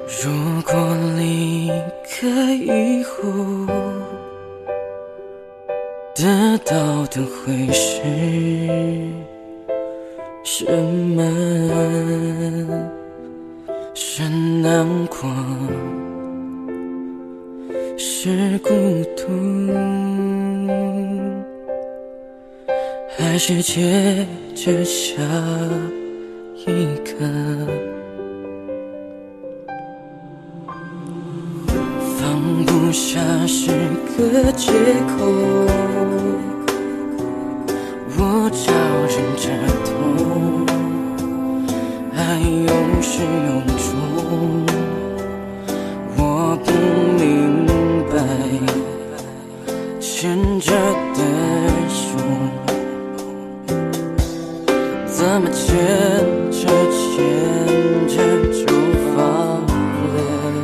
如果离开以后，得到的会是什么？是难过，是孤独，还是接着下一个？放不下是个借口，我招忍着痛，爱有始有终，我不明白牵着的手怎么牵着就放了。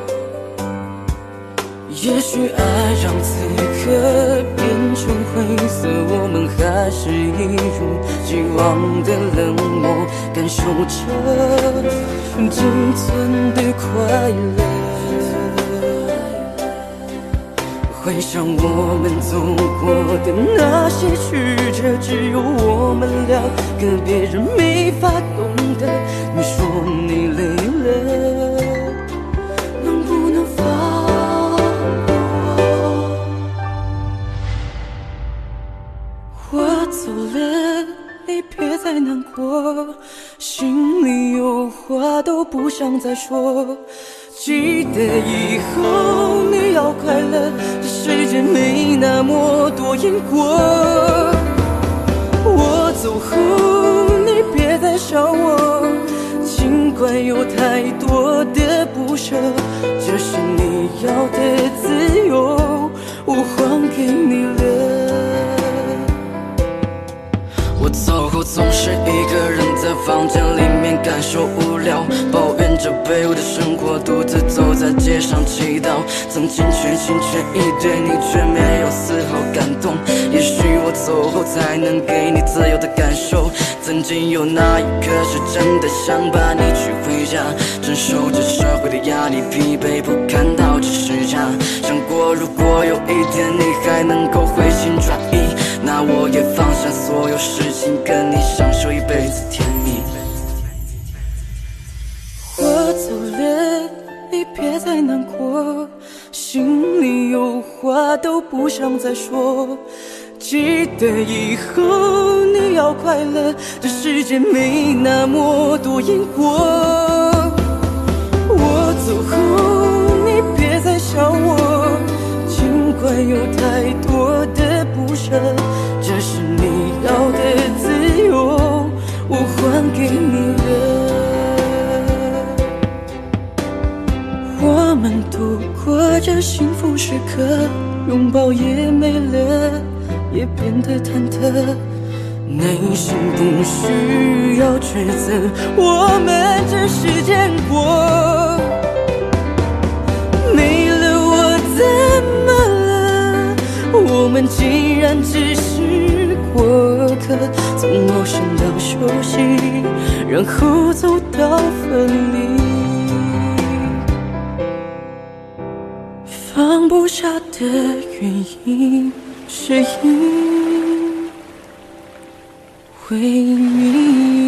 也许爱让此刻变成灰色，我们还是一如既往的冷漠，感受着仅存的快乐。回想我们走过的那些曲折，只有我们两个，别人没法懂得。你说你累了，能不能放过？我走了，你别再难过，心里有话都不想再说。记得以后你要快乐，这世界没那么多因果。我走后你别再笑我，尽管有太多的不舍，这是你要的自由，我还给你了。我走后总是一个人在房间里面感受无聊，抱怨着卑微的生活，独自走在街上祈祷。曾经全心全意对你，却没有丝毫感动。也许我走后才能给你自由的感受。曾经有那一刻是真的想把你娶回家，承受着社会的压力，疲惫不堪到这时差。想过如果有一天你还能够回心转意，那我也放下所有事情，跟你享受一辈子甜蜜。我走了，你别再难过，心里有话都不想再说。记得以后你要快乐，这世界没那么多因果。我走后你别再笑我，尽管有太多的不舍，这是你要的自由，我还给你了。我们度过这幸福时刻，拥抱也没了，也变得忐忑。内心不需要抉择，我们只是见过。没了我怎么了？我们既然只是过客，从陌生到熟悉，然后走到分离。放不下的原因，是因为你。